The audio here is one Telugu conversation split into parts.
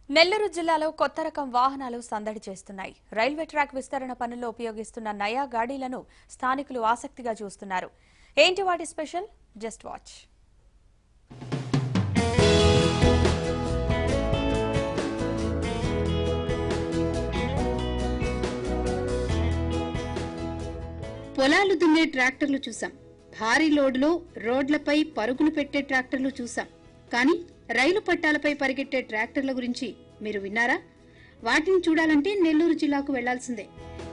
నెల్లూరు జిల్లాలో కొత్త రకం వాహనాలు సందడి చేస్తున్నాయి. రైల్వే ట్రాక్ విస్తరణ పనుల్లో ఉపయోగిస్తున్న నయా గాడీలను స్థానికులు ఆసక్తిగా చూస్తున్నారు. ఏంటి వాటి స్పెషల్? Just watch. పొలాలు దున్నే ట్రాక్టర్లు చూసాం. భారీ లోడ్లో రోడ్లపై పరుగులు పెట్టే ట్రాక్టర్లు చూసాం. కానీ రైలు పట్టాలపై పరిగెట్టే ట్రాక్టర్ల గురించి మీరు విన్నారా? వాటిని చూడాలంటే నెల్లూరు జిల్లాకు వెళ్లాల్సిందే.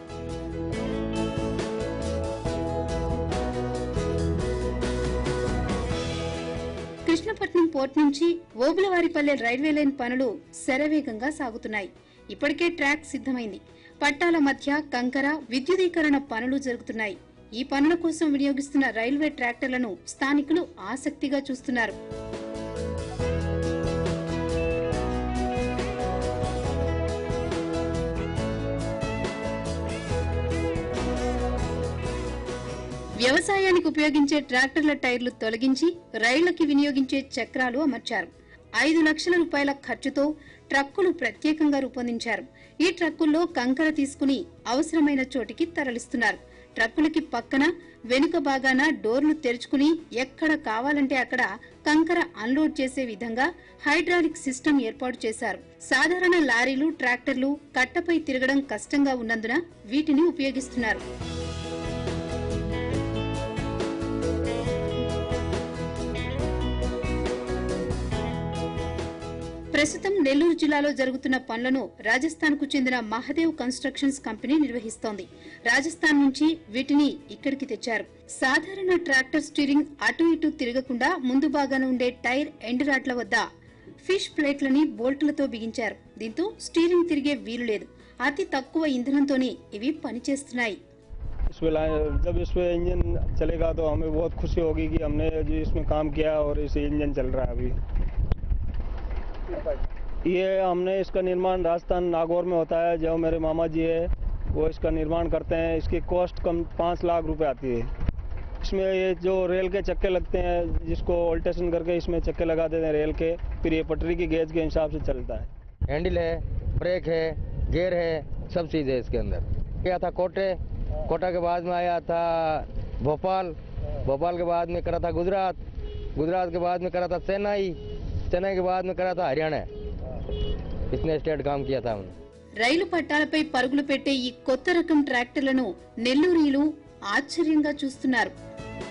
కృష్ణపట్నం పోర్ట్ నుంచి ఓబులవారిపల్లె రైల్వే లైన్ పనులు శరవేగంగా సాగుతున్నాయి. ఇప్పటికే ట్రాక్ సిద్ధమైంది. పట్టాల మధ్య కంకర, విద్యుదీకరణ పనులు జరుగుతున్నాయి. ఈ పనుల కోసం వినియోగిస్తున్న రైల్వే ట్రాక్టర్లను స్థానికులు ఆసక్తిగా చూస్తున్నారు. వ్యవసాయానికి ఉపయోగించే ట్రాక్టర్ల టైర్లు తొలగించి రైళ్లకి వినియోగించే చక్రాలు అమర్చారు. 5 లక్షల రూపాయల ఖర్చుతో ట్రక్కులు ప్రత్యేకంగా రూపొందించారు. ఈ ట్రక్కుల్లో కంకర తీసుకుని అవసరమైన చోటికి తరలిస్తున్నారు. ట్రక్కులకి పక్కన, వెనుక భాగాన డోర్లు తెరుచుకుని ఎక్కడ కావాలంటే అక్కడ కంకర అన్లోడ్ చేసే విధంగా హైడ్రాలిక్ సిస్టమ్ ఏర్పాటు చేశారు. సాధారణ లారీలు, ట్రాక్టర్లు కట్టపై తిరగడం కష్టంగా ఉన్నందున వీటిని ఉపయోగిస్తున్నారు. ప్రస్తుతం నెల్లూరు జిల్లాలో జరుగుతున్న పనులను రాజస్థాన్ కు చెందిన మహదేవ్ కన్స్ట్రక్షన్స్ కంపెనీ నిర్వహిస్తోంది. రాజస్థాన్ నుంచి వీటిని ఇక్కడికి తెచ్చారు. సాధారణ ట్రాక్టర్ స్టీరింగ్ అటు ఇటు తిరగకుండా ముందు భాగాన ఉండే టైర్ ఎండ్ రాడ్ల వద్ద ఫిష్ ప్లేట్లని బోల్టులతో బిగించారు. దీంతో స్టీరింగ్ తిరిగే వీలు లేదు. అతి తక్కువ ఇంధనంతోనే ఇవి పనిచేస్తున్నాయి. जब इसमें इंजन चलेगा तो हमें बहुत खुशी होगी कि हमने जो इसमें काम किया और इसे इंजन चल रहा है अभी। ये हमने इसका निर्माण राजस्थान नागौर में होता है। जो मेरे मामा जी है वो इसका निर्माण करते हैं। इसकी कॉस्ट कम 5 लाख रुपए आती है। इसमें ये जो रेल के चक्के लगते हैं, जिसको ऑल्टेशन करके इसमें चक्के लगा देते हैं रेल के, फिर ये पटरी की गेज के हिसाब से चलता है। हैंडल है, ब्रेक है, गियर है, सब चीज़ है इसके अंदर। गया था कोटा के बाद में आया था भोपाल के बाद में करा था गुजरात के बाद में करा था चेन्नई के बाद में करा था हरियाणा। इतने स्टेट काम किया था हमने। రైలు పట్టాలపై పరుగులు పెట్టే ఈ కొత్త రకం ట్రాక్టర్లను నెల్లూరీలు ఆశ్చర్యంగా చూస్తున్నారు.